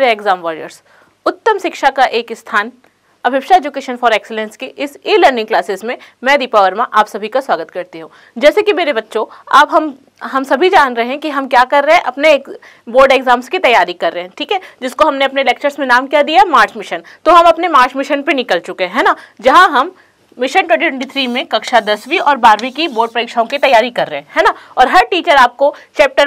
मेरे exam warriors, उत्तम शिक्षा का एक स्थान अभिप्सा एजुकेशन फॉर एक्सीलेंस की इस ई लर्निंग क्लासेस में मैं दीपा वर्मा आप सभी का स्वागत करती हूँ। जैसे कि मेरे बच्चों, आप हम सभी जान रहे हैं कि हम क्या कर रहे हैं, अपने बोर्ड एग्जाम्स की तैयारी कर रहे हैं, ठीक है, जिसको हमने अपने लेक्चर्स में नाम क्या दिया, मार्च मिशन। तो हम अपने मार्च मिशन पे निकल चुके हैं, है ना, जहाँ हम मिशन 2023 में कक्षा 10वीं और 12वीं की बोर्ड परीक्षाओं की तैयारी कर रहे हैं, है ना। और हर टीचर आपको चैप्टर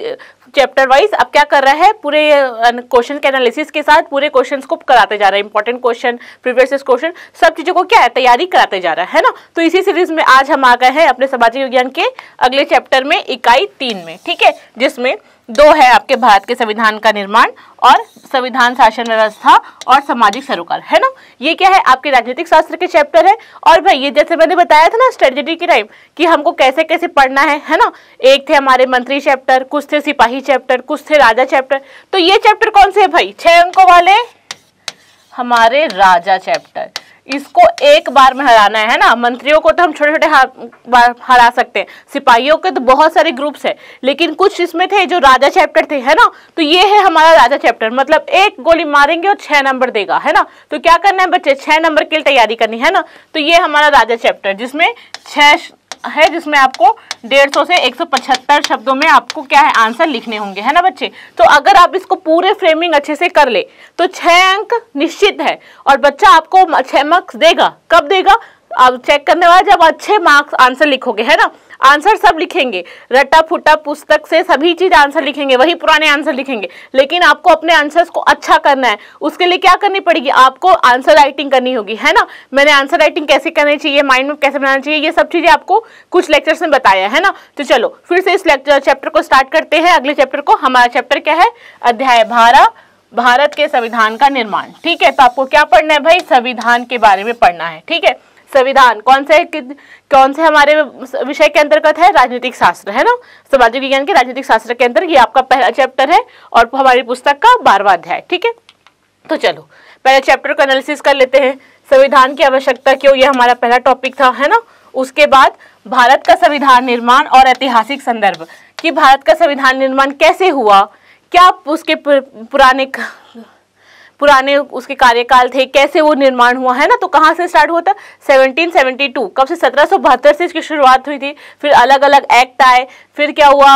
वाइज अब क्या कर रहा है, पूरे क्वेश्चन के एनालिसिस के साथ पूरे क्वेश्चंस को कराते जा रहा है, इंपॉर्टेंट क्वेश्चन, प्रीवियस क्वेश्चन, सब चीज़ों को क्या है, तैयारी कराते जा रहा है ना। तो इसी सीरीज में आज हम आ गए हैं अपने सामाजिक विज्ञान के अगले चैप्टर में, इकाई 3 में, ठीक है, जिसमें 2 है आपके भारत के संविधान का निर्माण और संविधान शासन व्यवस्था और सामाजिक सरोकार, है ना। ये क्या है, आपके राजनीतिक शास्त्र के चैप्टर है। और भाई ये जैसे मैंने बताया था ना स्ट्रेटेजी के टाइम कि हमको कैसे कैसे पढ़ना है ना। एक थे हमारे मंत्री चैप्टर, कुछ थे सिपाही चैप्टर, कुछ थे राजा चैप्टर। तो ये चैप्टर कौन से है भाई, 6 अंकों वाले हमारे राजा चैप्टर। इसको एक बार में हराना है ना। मंत्रियों को तो हम छोटे छोटे हरा सकते हैं, सिपाहियों के तो बहुत सारे ग्रुप्स है, लेकिन कुछ इसमें थे जो राजा चैप्टर थे, है ना। तो ये है हमारा राजा चैप्टर, मतलब एक गोली मारेंगे और 6 नंबर देगा, है ना। तो क्या करना है बच्चे, 6 नंबर के लिए तैयारी करनी है ना। तो ये हमारा राजा चैप्टर जिसमें 6 है, जिसमें आपको 150 से 175 शब्दों में आपको क्या है, आंसर लिखने होंगे, है ना बच्चे। तो अगर आप इसको पूरे फ्रेमिंग अच्छे से कर ले तो 6 अंक निश्चित है, और बच्चा आपको 6 मार्क्स देगा। कब देगा, आप चेक करने वाला जब अच्छे मार्क्स आंसर लिखोगे, है ना। आंसर सब लिखेंगे, रटा फुटा पुस्तक से सभी चीज आंसर लिखेंगे, वही पुराने आंसर लिखेंगे, लेकिन आपको अपने आंसर्स को अच्छा करना है। उसके लिए क्या करनी पड़ेगी, आपको आंसर राइटिंग करनी होगी, है ना। मैंने आंसर राइटिंग कैसे करनी चाहिए, माइंड मैप कैसे बनाना चाहिए, ये सब चीजें आपको कुछ लेक्चर्स में बताया है ना। तो चलो फिर से इस चैप्टर को स्टार्ट करते हैं, अगले चैप्टर को। हमारा चैप्टर क्या है, अध्याय 12, भारत के संविधान का निर्माण, ठीक है। तो आपको क्या पढ़ना है भाई, संविधान के बारे में पढ़ना है, ठीक है। संविधान कौन से हमारे विषय के अंतर्गत है, राजनीतिक शास्त्र, है ना, सामाजिक विज्ञान के राजनीतिक शास्त्र के अंदर ये आपका पहला चैप्टर है और हमारी पुस्तक का 12वां अध्याय, ठीक है। तो चलो पहले चैप्टर का एनालिसिस कर लेते हैं। संविधान की आवश्यकता क्यों, ये हमारा पहला टॉपिक था, है ना। उसके बाद भारत का संविधान निर्माण और ऐतिहासिक संदर्भ, कि भारत का संविधान निर्माण कैसे हुआ, क्या उसके पुराने उसके कार्यकाल थे, कैसे वो निर्माण हुआ, है ना। तो कहाँ से स्टार्ट हुआ था, 1772, कब से, 1772 से इसकी शुरुआत हुई थी। फिर अलग अलग एक्ट आए, फिर क्या हुआ,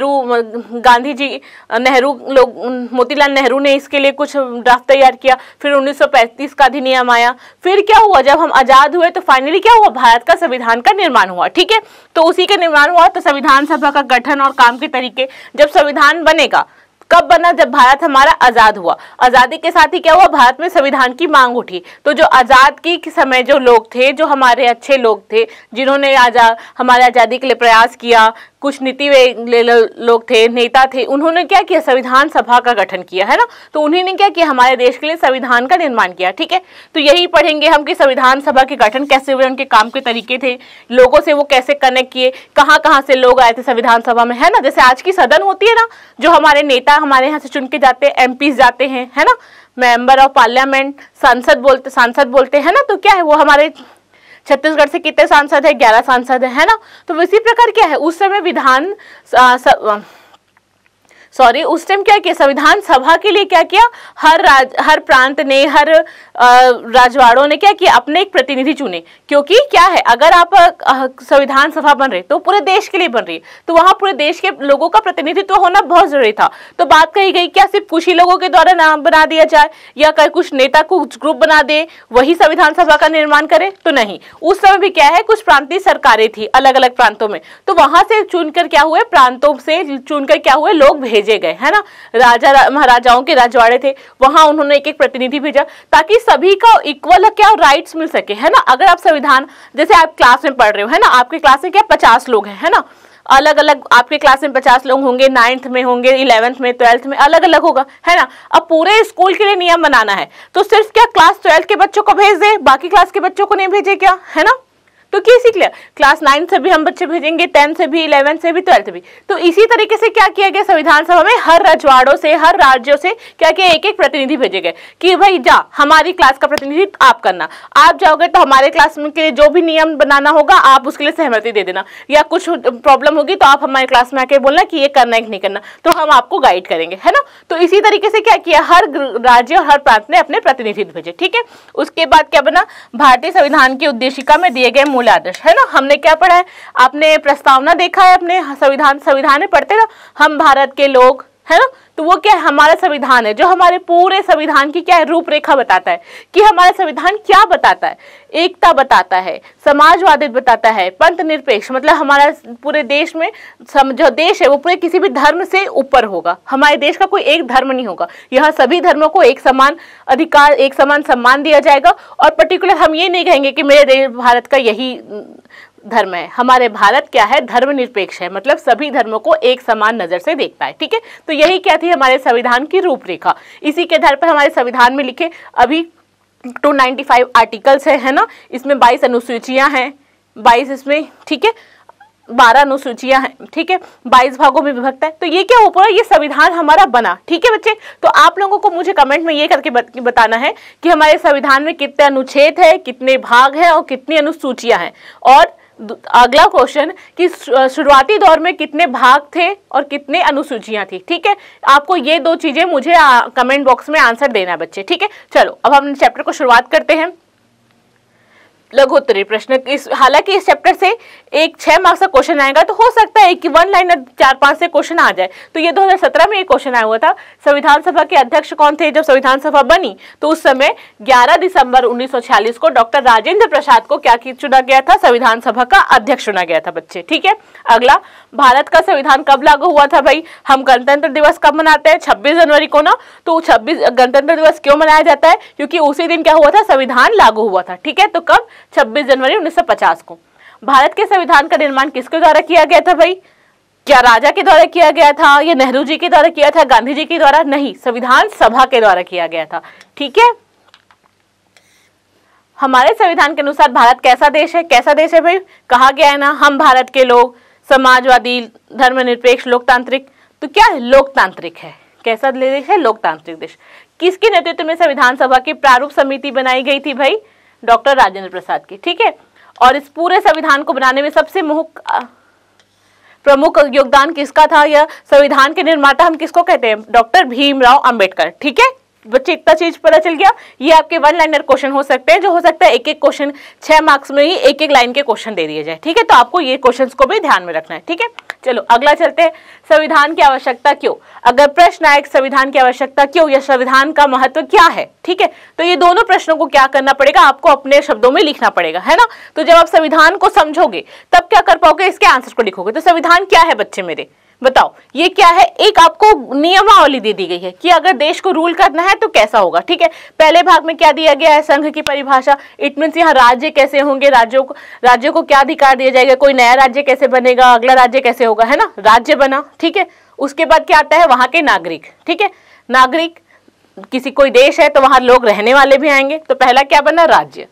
मोतीलाल नेहरू ने इसके लिए कुछ ड्राफ्ट तैयार किया। फिर 1935 का अधिनियम आया। फिर क्या हुआ, जब हम आज़ाद हुए तो फाइनली क्या हुआ, भारत का संविधान का निर्माण हुआ, ठीक है। तो उसी का निर्माण हुआ। तो संविधान सभा का गठन और काम के तरीके, जब संविधान बनेगा, कब बना, जब भारत हमारा आजाद हुआ। आजादी के साथ ही क्या हुआ, भारत में संविधान की मांग उठी। तो जो आजाद की समय जो लोग थे, जो हमारे अच्छे लोग थे, जिन्होंने हमारे आजादी के लिए प्रयास किया, कुछ नीति लोग थे, नेता थे, उन्होंने क्या किया, संविधान सभा का गठन किया, है ना। तो उन्होंने क्या किया, हमारे देश के लिए संविधान का निर्माण किया, ठीक है। तो यही पढ़ेंगे हम कि संविधान सभा के गठन कैसे हुए, उनके काम के तरीके थे, लोगों से वो कैसे कनेक्ट किए, कहाँ कहाँ से लोग आए थे संविधान सभा में, है ना। जैसे आज की सदन होती है ना, जो हमारे नेता हमारे यहाँ से चुन के जाते हैं, एमपीज जाते हैं, है ना, मेंबर ऑफ पार्लियामेंट, सांसद बोलते हैं ना। तो क्या है, वो हमारे छत्तीसगढ़ से कितने सांसद है, 11 सांसद है ना। तो इसी प्रकार क्या है, उस समय उस टाइम क्या किया, संविधान सभा के लिए क्या किया, हर प्रांत ने, हर राजवाड़ों ने क्या किया, अपने एक प्रतिनिधि चुने। क्योंकि क्या है, अगर आप संविधान सभा बन रहे तो पूरे देश के लिए बन रही है, तो वहां पूरे देश के लोगों का प्रतिनिधित्व होना बहुत जरूरी था। तो बात कही गई, क्या सिर्फ कुछ ही लोगों के द्वारा नाम बना दिया जाए, या कुछ नेता को ग्रुप बना दे, वही संविधान सभा का निर्माण करे, तो नहीं। उस समय भी क्या है, कुछ प्रांतीय सरकारें थी अलग अलग प्रांतों में, तो वहां से चुनकर क्या हुए, प्रांतों से चुनकर क्या हुए, लोग भेजे गए, है ना। राजा महाराजाओं के राजवाड़े थे, वहां उन्होंने एक एक प्रतिनिधि भेजा, ताकि सभी का इक्वल क्या राइट्स मिल सके, है ना। अगर आप संविधान, जैसे आप क्लास में पढ़ रहे हो, है ना, आपके क्लास में क्या 50 लोग हैं, है ना, अलग अलग आपके क्लास में 50 लोग होंगे, 9th में होंगे, 11th में, 12th में, अलग अलग होगा, है ना। अब पूरे स्कूल के लिए नियम बनाना है, तो सिर्फ क्या क्लास 12th के बच्चों को भेज दे, बाकी क्लास के बच्चों को नहीं भेजे क्या, है ना। तो कैसे क्लियर, क्लास 9 से भी हम बच्चे भेजेंगे, 10 से भी, 11 से भी, 12 से भी। तो इसी तरीके से क्या किया गया संविधान सभा में, हर रजवाड़ों से, हर राज्यों से क्या किया, एक एक प्रतिनिधि भेजे गए कि भाई जा हमारी क्लास का प्रतिनिधित्व आप करना, आप जाओगे तो हमारे क्लास में के जो भी नियम बनाना होगा आप उसके लिए सहमति दे देना, या कुछ प्रॉब्लम होगी तो आप हमारे क्लास में आके बोलना कि ये करना है कि नहीं करना, तो हम आपको गाइड करेंगे, है ना। तो इसी तरीके से क्या किया, हर राज्य और हर प्रांत ने अपने प्रतिनिधित्व भेजे, ठीक है। उसके बाद क्या बना, भारतीय संविधान की उद्देशिका में दिए गए मूल आदर्श, है ना। हमने क्या पढ़ा है, आपने प्रस्तावना देखा है अपने संविधान में पढ़ते ना, हम भारत के लोग, है ना। तो वो क्या है, हमारा संविधान है जो हमारे पूरे संविधान की क्या है, रूपरेखा बताता है कि हमारा संविधान क्या बताता है, एकता बताता है, समाजवादी बताता है, पंथ निरपेक्ष, मतलब हमारा पूरे देश में जो देश है वो पूरे किसी भी धर्म से ऊपर होगा, हमारे देश का कोई एक धर्म नहीं होगा, यहाँ सभी धर्मों को एक समान अधिकार, एक समान सम्मान दिया जाएगा। और पर्टिकुलर हम ये नहीं कहेंगे कि मेरे देश भारत का यही धर्म है, हमारे भारत क्या है, धर्मनिरपेक्ष है, मतलब सभी धर्मों को एक समान नजर से देखता है, ठीक है। तो यही क्या थी हमारे संविधान की रूपरेखा। इसी के आधार पर हमारे संविधान में लिखे अभी 295 आर्टिकल्स है ना, इसमें 22 अनुसूचियां हैं, 22 इसमें, ठीक है, 12 अनुसूचियां हैं, ठीक है, 22 भागों में विभक्त है। तो ये क्या ऊपर ये संविधान हमारा बना, ठीक है बच्चे। तो आप लोगों को मुझे कमेंट में ये करके बताना है कि हमारे संविधान में कितने अनुच्छेद है, कितने भाग हैं और कितनी अनुसूचियां हैं। और अगला क्वेश्चन कि शुरुआती दौर में कितने भाग थे और कितने अनुसूचियां थी, ठीक है। आपको ये दो चीजें मुझे कमेंट बॉक्स में आंसर देना बच्चे, ठीक है। चलो अब हम चैप्टर को शुरुआत करते हैं। लघु उत्तरीय प्रश्न, हालांकि इस चैप्टर से एक 6 मार्क्स का क्वेश्चन आएगा, तो हो सकता है कि 1 लाइनर 4-5 से क्वेश्चन आ जाए। तो ये 2017 में एक क्वेश्चन आया हुआ था, संविधान सभा के अध्यक्ष कौन थे जब संविधान सभा बनी, तो उस समय 11 दिसंबर 1946 को डॉक्टर राजेंद्र प्रसाद को क्या चुना गया था, संविधान सभा का अध्यक्ष चुना गया था बच्चे, ठीक है। अगला, भारत का संविधान कब लागू हुआ था भाई, हम गणतंत्र दिवस कब मनाते हैं, 26 जनवरी को ना। तो 26 गणतंत्र दिवस क्यों मनाया जाता है, क्योंकि उसी दिन क्या हुआ था, संविधान लागू हुआ था, ठीक है। तो कब, 26 जनवरी 1950 को। भारत के संविधान का निर्माण किसके द्वारा किया गया था भाई, क्या राजा के द्वारा किया गया था, या नेहरू जी के द्वारा किया था, गांधी जी के द्वारा, नहीं, संविधान सभा के द्वारा किया गया था, ठीक है। हमारे संविधान के अनुसार भारत कैसा देश है, कैसा देश है भाई, कहा गया है ना, हम भारत के लोग समाजवादी, धर्मनिरपेक्ष, लोकतांत्रिक। तो क्या है, लोकतांत्रिक है, कैसा देश है, लोकतांत्रिक देश। किसके नेतृत्व में संविधान सभा की प्रारूप समिति बनाई गई थी भाई, डॉक्टर राजेंद्र प्रसाद की, ठीक है। और इस पूरे संविधान को बनाने में सबसे प्रमुख योगदान किसका था, यह संविधान के निर्माता हम किसको कहते हैं, डॉक्टर भीमराव अंबेडकर, ठीक है बच्चे। इतना चीज पता चल गया। ये आपके 1 लाइनर क्वेश्चन हो सकते हैं, जो हो सकता है एक एक क्वेश्चन 6 मार्क्स में ही एक एक लाइन के क्वेश्चन दे दिए जाए, ठीक है। तो आपको ये क्वेश्चंस को भी ध्यान में रखना है, ठीक है। चलो अगला चलते हैं, संविधान की आवश्यकता क्यों। अगर प्रश्न आए संविधान की आवश्यकता क्यों या संविधान का महत्व क्या है, ठीक है, तो ये दोनों प्रश्नों को क्या करना पड़ेगा, आपको अपने शब्दों में लिखना पड़ेगा, है ना। तो जब आप संविधान को समझोगे तब क्या कर पाओगे, इसके आंसर को लिखोगे। तो संविधान क्या है बच्चे मेरे, बताओ ये क्या है। एक आपको नियमावली दे दी गई है कि अगर देश को रूल करना है तो कैसा होगा, ठीक है। पहले भाग में क्या दिया गया है, संघ की परिभाषा, इट मीन्स यहाँ राज्य कैसे होंगे, राज्यों को क्या अधिकार दिया जाएगा, कोई नया राज्य कैसे बनेगा, अगला राज्य कैसे होगा, है ना, राज्य बना, ठीक है। उसके बाद क्या आता है, वहां के नागरिक, ठीक है। नागरिक, किसी कोई देश है तो वहां लोग रहने वाले भी आएंगे। तो पहला क्या बना, राज्य,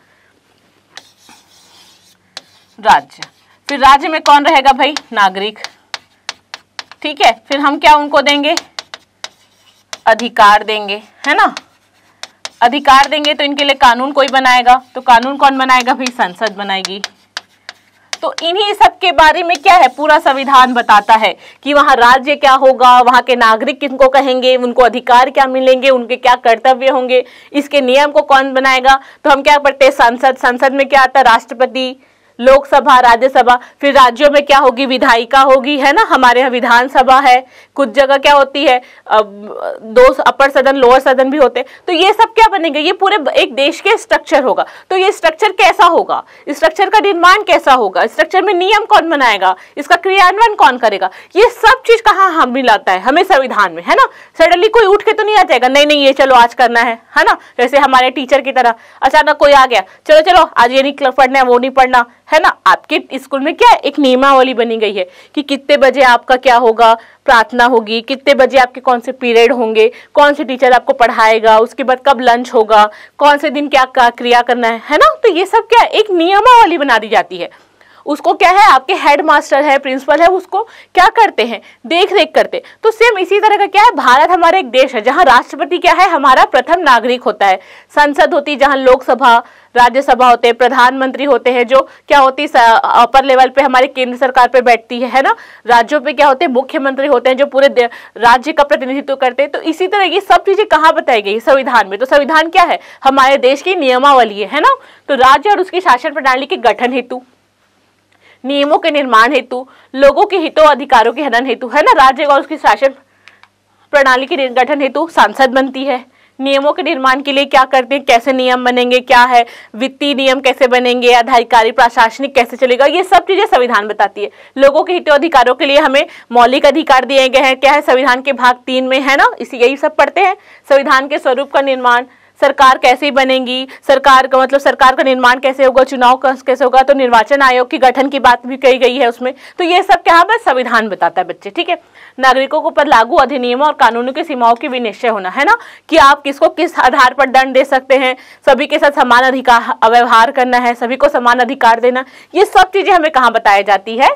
राज्य। फिर राज्य में कौन रहेगा भाई, नागरिक, ठीक है। फिर हम क्या उनको देंगे, अधिकार देंगे, है ना। अधिकार देंगे तो इनके लिए कानून कोई बनाएगा, तो कानून कौन बनाएगा भाई, संसद बनाएगी। तो इन्हीं सब के बारे में क्या है, पूरा संविधान बताता है कि वहां राज्य क्या होगा, वहां के नागरिक किनको कहेंगे, उनको अधिकार क्या मिलेंगे, उनके क्या कर्तव्य होंगे, इसके नियम को कौन बनाएगा। तो हम क्या पढ़ते हैं, संसद, संसद में क्या आता है, राष्ट्रपति, लोकसभा, राज्यसभा। फिर राज्यों में क्या होगी, विधायिका होगी, है ना, हमारे यहाँ विधानसभा है, कुछ जगह क्या होती है, 2 अपर सदन, लोअर सदन भी होते। तो ये सब क्या बनेंगे, ये पूरे एक देश के स्ट्रक्चर होगा। तो ये स्ट्रक्चर कैसा होगा, स्ट्रक्चर का निर्माण कैसा होगा, स्ट्रक्चर में नियम कौन बनाएगा, इसका क्रियान्वयन कौन करेगा, ये सब चीज कहाँ हम मिलाता है, हमें संविधान में, है ना। सडनली कोई उठ के तो नहीं आ जाएगा, नहीं ये चलो आज करना है ना। जैसे हमारे टीचर की तरह अचानक कोई आ गया, चलो आज ये नहीं पढ़ना है, वो नहीं पढ़ना, है ना। आपके स्कूल में क्या एक नियमावली बनी गई है कि कितने बजे आपका क्या होगा, प्रार्थना होगी, कितने बजे आपके कौन से पीरियड होंगे, कौन से टीचर आपको पढ़ाएगा, उसके बाद कब लंच होगा, कौन से दिन क्या क्रिया करना है ना। तो ये सब क्या एक नियमावली बना दी जाती है। उसको क्या है, आपके हेड मास्टर है, प्रिंसिपल है, उसको क्या करते हैं, देख रेख करते। तो सेम इसी तरह का क्या है, भारत हमारा एक देश है जहां राष्ट्रपति क्या है, हमारा प्रथम नागरिक होता है। संसद होती है जहां लोकसभा, राज्यसभा होते हैं, प्रधानमंत्री होते हैं जो क्या होती है अपर लेवल पे हमारे केंद्र सरकार पे बैठती है ना। राज्यों पे क्या होते हैं, मुख्यमंत्री होते हैं जो पूरे राज्य का प्रतिनिधित्व करते हैं। तो इसी तरह ये सब चीजें कहाँ बताई गई, संविधान में। तो संविधान क्या है, हमारे देश की नियमावली है ना। तो राज्य और उसकी शासन प्रणाली के गठन हेतु, नियमों के निर्माण हेतु, लोगों के हितों अधिकारों के हनन हेतु, है ना, राज्य और उसकी शासन प्रणाली के गठन हेतु संसद बनती है। नियमों के निर्माण के लिए क्या करते हैं, कैसे नियम बनेंगे, क्या है वित्तीय नियम कैसे बनेंगे, आधारिकारी प्रशासनिक कैसे चलेगा, ये सब चीजें संविधान बताती है। लोगों के हितों अधिकारों के लिए हमें मौलिक अधिकार दिए गए हैं, क्या है संविधान के भाग 3 में, है ना। इसी यही सब पढ़ते हैं। संविधान के स्वरूप का निर्माण, सरकार कैसे बनेगी, सरकार का मतलब सरकार का निर्माण कैसे होगा, चुनाव कैसे होगा, तो निर्वाचन आयोग के गठन की बात भी कही गई है उसमें। तो ये सब क्या है, संविधान बताता है बच्चे, ठीक है। नागरिकों को पर लागू अधिनियमों और कानूनों की सीमाओं की भी निश्चय होना, है ना, कि आप किसको किस आधार पर दंड दे सकते हैं, सभी के साथ समान अधिकार व्यवहार करना है, सभी को समान अधिकार देना, ये सब चीजें हमें कहाँ बताई जाती है,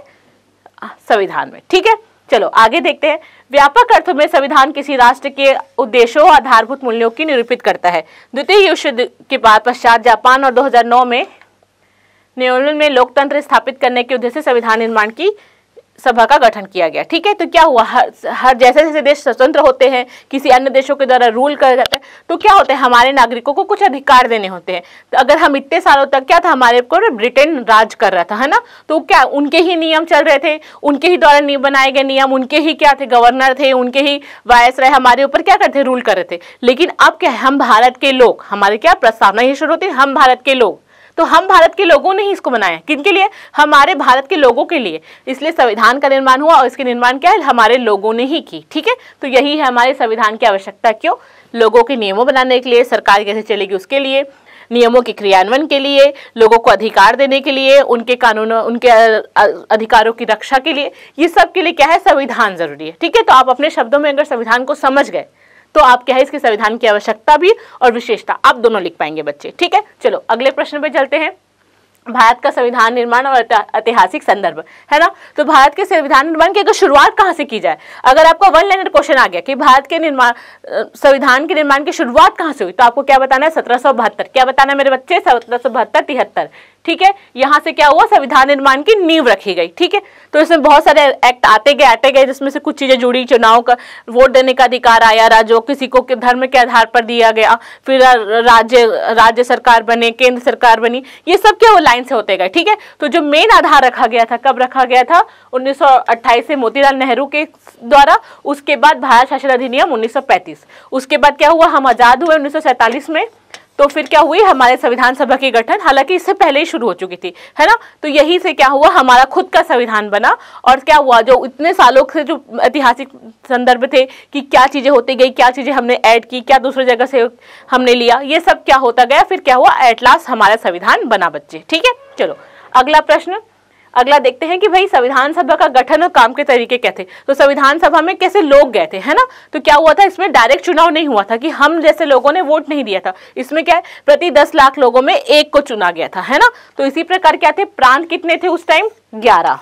संविधान में, ठीक है। चलो आगे देखते हैं। व्यापक अर्थों में संविधान किसी राष्ट्र के उद्देश्यों और आधारभूत मूल्यों की निरूपित करता है। द्वितीय विश्व युद्ध के बाद पश्चात जापान और 2009 में न्यूयॉर्क में लोकतंत्र स्थापित करने के उद्देश्य से संविधान निर्माण की सभा का गठन किया गया, ठीक है। तो क्या हुआ, हर जैसे जैसे देश स्वतंत्र होते हैं, किसी अन्य देशों के द्वारा रूल कर जाते हैं, तो क्या होता है, हमारे नागरिकों को कुछ अधिकार देने होते हैं। तो अगर हम इतने सालों तक क्या था, हमारे ऊपर ब्रिटेन राज कर रहा था, है ना, तो क्या उनके ही नियम चल रहे थे, उनके ही द्वारा बनाए गए नियम, उनके ही क्या थे, गवर्नर थे, उनके ही वायसराय हमारे ऊपर क्या करते, रूल कर रहे थे। लेकिन अब क्या है, हम भारत के लोग, हमारे क्या प्रस्तावना ही शुरू होती है, हम भारत के लोग, तो हम भारत के लोगों ने ही इसको बनाया। किनके लिए, हमारे भारत के लोगों के लिए। इसलिए संविधान का निर्माण हुआ और इसके निर्माण क्या है, हमारे लोगों ने ही की, ठीक है। तो यही है हमारे संविधान की आवश्यकता, क्यों, लोगों के नियमों बनाने के लिए, सरकार कैसे चलेगी उसके लिए, नियमों के क्रियान्वयन के लिए, लोगों को अधिकार देने के लिए, उनके कानून, उनके अधिकारों की रक्षा के लिए, ये सब के लिए क्या है, संविधान जरूरी है, ठीक है। तो आप अपने शब्दों में अगर संविधान को समझ गए तो आप क्या है, इसके संविधान की आवश्यकता भी और विशेषता आप दोनों लिख पाएंगे बच्चे, ठीक है। चलो अगले प्रश्न पे चलते हैं। भारत का संविधान निर्माण और ऐतिहासिक संदर्भ, है ना। तो भारत के संविधान निर्माण की अगर शुरुआत कहाँ से की जाए, अगर आपका वन लाइनर क्वेश्चन आ गया कि भारत के निर्माण संविधान के निर्माण की शुरुआत कहाँ से हुई, तो आपको क्या बताना है, 1772। क्या बताना है मेरे बच्चे, 1772, 73, ठीक है। यहाँ से क्या हुआ, संविधान निर्माण की नींव रखी गई, ठीक है। तो इसमें बहुत सारे एक्ट आते गए, जिसमें से कुछ चीजें जुड़ी, चुनाव का वोट देने का अधिकार आया, राज्यों किसी को धर्म के आधार पर दिया गया, फिर राज्य सरकार बने, केंद्र सरकार बनी, ये सब क्या वो लाइन से होते गए, ठीक है। तो जो मेन आधार रखा गया था, कब रखा गया था, 1928 से मोतीलाल नेहरू के द्वारा, उसके बाद भारत शासन अधिनियम 1935, उसके बाद क्या हुआ, हम आजाद हुए 1947 में, तो फिर क्या हुई, हमारे संविधान सभा की गठन, हालांकि इससे पहले ही शुरू हो चुकी थी, है ना। तो यही से क्या हुआ, हमारा खुद का संविधान बना। और क्या हुआ, जो इतने सालों से जो ऐतिहासिक संदर्भ थे कि क्या चीजें होती गई, क्या चीजें हमने ऐड की, क्या दूसरी जगह से हमने लिया, ये सब क्या होता गया, फिर क्या हुआ, एट लास्ट हमारा संविधान बना बच्चे, ठीक है। चलो अगला प्रश्न, अगला देखते हैं कि भाई संविधान सभा का गठन और काम के तरीके क्या थे। तो संविधान सभा में कैसे लोग गए थे, है ना। तो क्या हुआ था, इसमें डायरेक्ट चुनाव नहीं हुआ था कि हम जैसे लोगों ने वोट नहीं दिया था। इसमें क्या है, प्रति 10 लाख लोगों में एक को चुना गया था, है ना। तो इसी प्रकार क्या थे, प्रांत कितने थे उस टाइम, 11,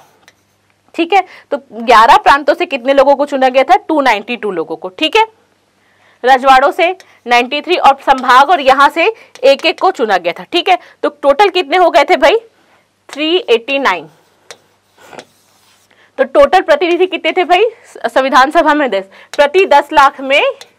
ठीक है। तो 11 प्रांतों से कितने लोगों को चुना गया था, 292 लोगों को, ठीक है। रजवाड़ों से 93 और संभाग और यहाँ से एक एक को चुना गया था, ठीक है। तो टोटल कितने हो गए थे भाई, 389। तो टोटल प्रतिनिधि कितने थे भाई संविधान सभा में, 10, प्रति 10 लाख में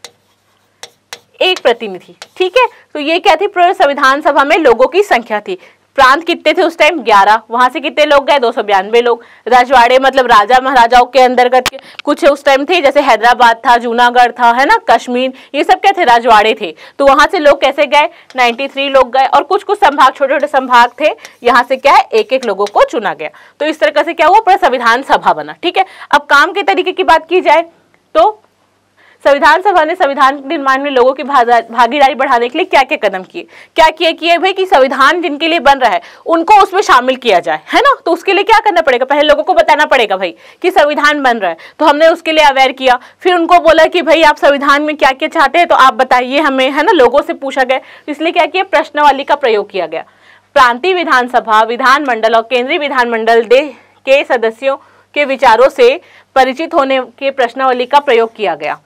एक प्रतिनिधि, ठीक है। तो ये क्या थी, संविधान सभा में लोगों की संख्या थी। प्रांत कितने थे उस टाइम, 11, वहां से कितने लोग गए, 292 लोग। रजवाड़े मतलब राजा महाराजाओं के अंतर्गत कुछ उस टाइम थे, जैसे हैदराबाद था, जूनागढ़ था, है ना, कश्मीर, ये सब क्या थे, राजवाड़े थे। तो वहां से लोग कैसे गए, 93 लोग गए। और कुछ कुछ संभाग, छोटे छोटे संभाग थे, यहाँ से क्या है, एक एक लोगों को चुना गया। तो इस तरह से क्या हुआ, पूरा संविधान सभा बना, ठीक है। अब काम के तरीके की बात की जाए तो संविधान सभा ने संविधान निर्माण में लोगों की भागीदारी बढ़ाने के लिए क्या क्या कदम किए, क्या किए किए भाई कि संविधान जिनके लिए बन रहा है उनको उसमें शामिल किया जाए, है ना। तो उसके लिए क्या करना पड़ेगा, पहले लोगों को बताना पड़ेगा भाई कि संविधान बन रहा है, तो हमने उसके लिए अवेयर किया। फिर उनको बोला कि भाई आप संविधान में क्या क्या चाहते हैं तो आप बताइए हमें, है ना। लोगों से पूछा गया, इसलिए क्या किया, प्रश्नावली का प्रयोग किया गया। प्रांतीय विधानसभा, विधानमंडल और केंद्रीय विधानमंडल के सदस्यों के विचारों से परिचित होने के प्रश्नावली का प्रयोग किया गया।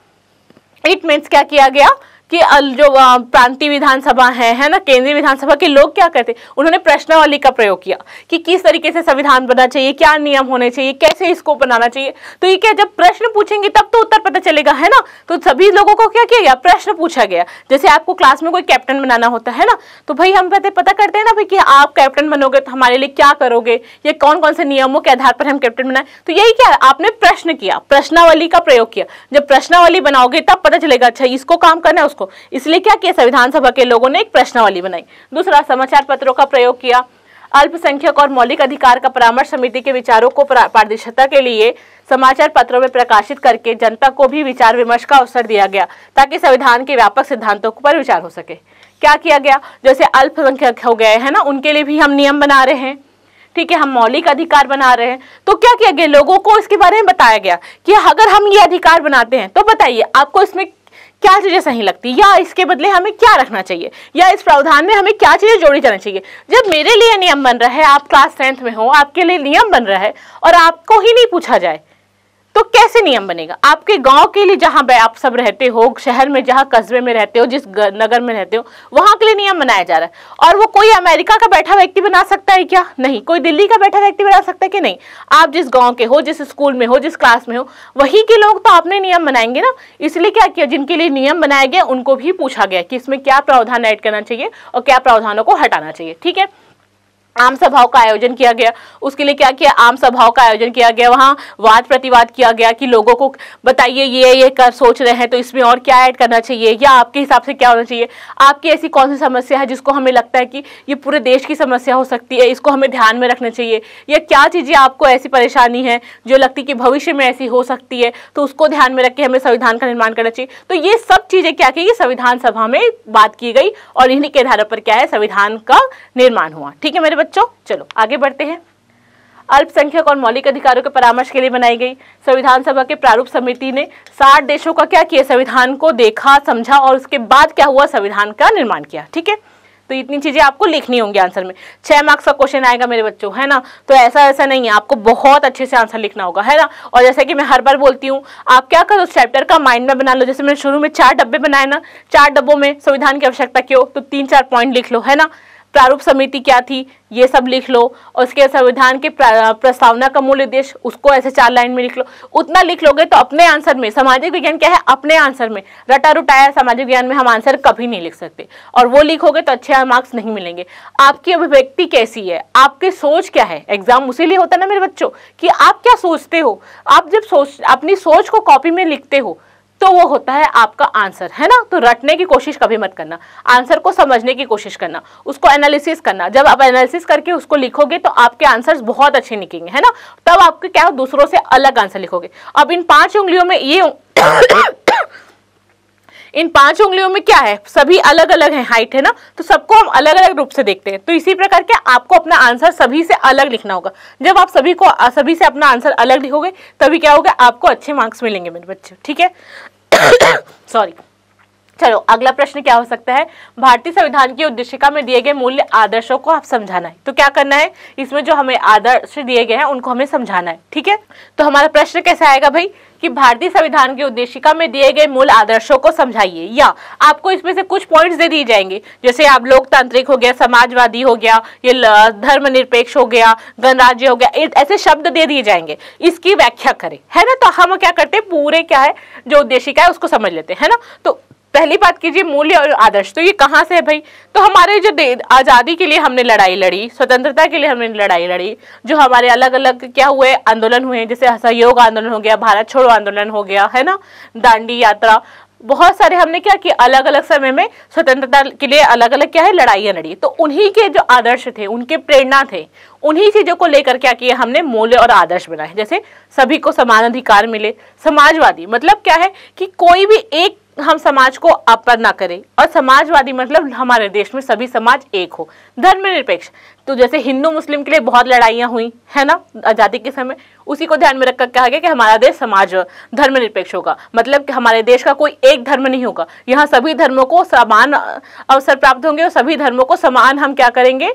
इट मीन्स क्या किया गया कि जो प्रांतीय विधानसभा है ना, केंद्रीय विधानसभा के लोग क्या करते, उन्होंने प्रश्नावली का प्रयोग किया कि किस तरीके से संविधान बनना चाहिए, क्या नियम होने चाहिए, कैसे इसको बनाना चाहिए। तो ये क्या, जब प्रश्न पूछेंगे तब तो उत्तर पता चलेगा, है ना। तो सभी लोगों को क्या किया गया, प्रश्न पूछा गया। जैसे आपको क्लास में कोई कैप्टन बनाना होता है ना, तो भाई हम पता करते हैं ना भाई कि आप कैप्टन बनोगे तो हमारे लिए क्या करोगे, ये कौन कौन से नियमों के आधार पर हम कैप्टन बनाए। तो यही क्या, आपने प्रश्न किया, प्रश्नावली का प्रयोग किया। जब प्रश्नावली बनाओगे तब पता चलेगा अच्छा इसको काम करना है उसको, इसलिए क्या किया, संविधान सभा के लोगों ने एक प्रश्नावली बनाई। दूसरा, समाचार पत्रों का प्रयोग किया। अल्पसंख्यक और मौलिक अधिकार का परामर्श समिति के विचारों को पारदर्शिता के लिए समाचार पत्रों में प्रकाशित करके जनता को भी विचार विमर्श का अवसर दिया गया ताकि संविधान के व्यापक सिद्धांतों पर विचार हो सके। क्या किया गया, जैसे अल्पसंख्यक हो गए है ना, उनके लिए भी हम नियम बना रहे हैं, ठीक है, हम मौलिक अधिकार बना रहे हैं। तो क्या किया गया, लोगों को इसके बारे में बताया गया कि अगर हम ये अधिकार बनाते हैं तो बताइए आपको इसमें क्या चीजें सही लगती, या इसके बदले हमें क्या रखना चाहिए, या इस प्रावधान में हमें क्या चीजें जोड़ी जानी चाहिए। जब मेरे लिए नियम बन रहा है, आप क्लास 10th में हो, आपके लिए नियम बन रहा है और आपको ही नहीं पूछा जाए तो कैसे नियम बनेगा। आपके गांव के लिए जहां आप सब रहते हो, शहर में जहां कस्बे में रहते हो, जिस नगर में रहते हो, वहां के लिए नियम बनाया जा रहा है। और वो कोई अमेरिका का बैठा व्यक्ति बना सकता है क्या, नहीं। कोई दिल्ली का बैठा व्यक्ति बना सकता है कि नहीं। आप जिस गांव के हो, जिस स्कूल में हो, जिस क्लास में हो, वही के लोग तो अपने नियम बनाएंगे ना। इसलिए क्या किया, जिनके लिए नियम बनाया गया उनको भी पूछा गया कि इसमें क्या प्रावधान ऐड करना चाहिए और क्या प्रावधानों को हटाना चाहिए, ठीक है। आम सभाओं का आयोजन किया गया। उसके लिए क्या किया, आम सभाओं का आयोजन किया गया। वहां वाद प्रतिवाद किया गया कि लोगों को बताइए ये कर सोच रहे हैं तो इसमें और क्या ऐड करना चाहिए, या आपके हिसाब से क्या होना चाहिए, आपकी ऐसी कौन सी समस्या है जिसको हमें लगता है कि ये पूरे देश की समस्या हो सकती है, इसको हमें ध्यान में रखना चाहिए, या क्या चीजें आपको ऐसी परेशानी है जो लगती है कि भविष्य में ऐसी हो सकती है, तो उसको ध्यान में रख के हमें संविधान का निर्माण करना चाहिए। तो ये सब चीजें क्या की, संविधान सभा में बात की गई और इन्हीं के आधार पर क्या है, संविधान का निर्माण हुआ, ठीक है मेरे बच्चों। चलो आगे बढ़ते हैं। अल्पसंख्यक और मौलिक अधिकारों के परामर्श के लिए बनाई गई संविधान सभा के प्रारूप समिति ने 60 देशों का क्या किया, संविधान को देखा, समझा और उसके बाद क्या हुआ, संविधान का निर्माण किया, ठीक है। तो इतनी चीजें आपको लिखनी होंगी आंसर में। 6 मार्क्स का क्वेश्चन आएगा मेरे बच्चों, है ना। तो ऐसा नहीं है, आपको बहुत अच्छे से आंसर लिखना होगा, है ना। और जैसे कि मैं हर बार बोलती हूँ, आप क्या करो, उस चैप्टर का माइंड में बना लो। जैसे मैंने शुरू में 4 डब्बे बनाए ना, 4 डब्बों में संविधान की आवश्यकता क्यों, तो 3-4 पॉइंट लिख लो, है ना। प्रारूप समिति क्या थी ये सब लिख लो, और उसके संविधान के प्रस्तावना का मूल उद्देश्य उसको ऐसे 4 लाइन में लिख लो। उतना लिख लोगे तो अपने आंसर में, सामाजिक विज्ञान क्या है, अपने आंसर में रटा रुटाया सामाजिक विज्ञान में हम आंसर कभी नहीं लिख सकते, और वो लिखोगे तो अच्छे मार्क्स नहीं मिलेंगे। आपकी अभिव्यक्ति कैसी है, आपकी सोच क्या है, एग्जाम उसी लिए होता है ना मेरे बच्चों कि आप क्या सोचते हो। आप जब अपनी सोच को कॉपी में लिखते हो तो वो होता है आपका आंसर, है ना। तो रटने की कोशिश कभी मत करना, आंसर को समझने की कोशिश करना, उसको एनालिसिस करना। जब आप एनालिसिस करके उसको लिखोगे तो आपके आंसर्स बहुत अच्छे निकलेंगे, है ना। तब आपके क्या दूसरों से अलग आंसर लिखोगे। अब इन 5 उंगलियों में ये इन 5 उंगलियों में क्या है, सभी अलग अलग है हाइट, है ना। तो सबको हम अलग अलग रूप से देखते हैं। तो इसी प्रकार के आपको अपना आंसर सभी से अलग लिखना होगा। जब आप सभी से अपना आंसर अलग लिखोगे तभी क्या होगा, आपको अच्छे मार्क्स मिलेंगे मेरे बच्चे, ठीक है। सॉरी। चलो अगला प्रश्न क्या हो सकता है, भारतीय संविधान की उद्देशिका में दिए गए मूल्य आदर्शों को आप समझाना है। तो क्या करना है, इसमें जो हमें आदर्श दिए गए हैं उनको हमें समझाना है, ठीक है। तो हमारा प्रश्न कैसे आएगा भाई कि भारतीय संविधान की उद्देशिका में दिए गए मूल आदर्शों को समझाइए, या आपको इसमें से कुछ पॉइंट्स दे दिए जाएंगे। जैसे आप लोकतांत्रिक हो गया, समाजवादी हो गया, ये धर्मनिरपेक्ष हो गया, गणराज्य हो गया, ऐसे शब्द दे दिए जाएंगे, इसकी व्याख्या करें, है ना। तो हम क्या करते हैं, पूरे क्या है जो उद्देशिका है उसको समझ लेते हैं, है ना। तो पहली बात कीजिए, मूल्य और आदर्श। तो ये कहाँ से है भाई, तो हमारे जो आज़ादी के लिए हमने लड़ाई लड़ी, स्वतंत्रता के लिए हमने लड़ाई लड़ी, जो हमारे अलग अलग क्या हुए आंदोलन हुए, जैसे असहयोग आंदोलन हो गया, भारत छोड़ो आंदोलन हो गया, है ना, दांडी यात्रा, बहुत सारे हमने क्या किया, अलग अलग समय में स्वतंत्रता के लिए अलग अलग क्या है लड़ाइयाँ लड़ी। तो उन्हीं के जो आदर्श थे, उनके प्रेरणा थे, उन्हीं चीजों को लेकर क्या किया हमने, मूल्य और आदर्श बनाए। जैसे सभी को समान अधिकार मिले, समाजवादी मतलब क्या है कि कोई भी एक हम समाज को अपना ना करें, और समाजवादी मतलब हमारे देश में सभी समाज एक हो। धर्मनिरपेक्ष, तो जैसे हिंदू मुस्लिम के लिए बहुत लड़ाइयाँ हुई है ना आज़ादी के समय, उसी को ध्यान में रखकर कहा गया कि हमारा देश समाज धर्मनिरपेक्ष होगा, मतलब कि हमारे देश का कोई एक धर्म नहीं होगा, यहाँ सभी धर्मों को समान अवसर प्राप्त होंगे और सभी धर्मों को समान हम क्या करेंगे,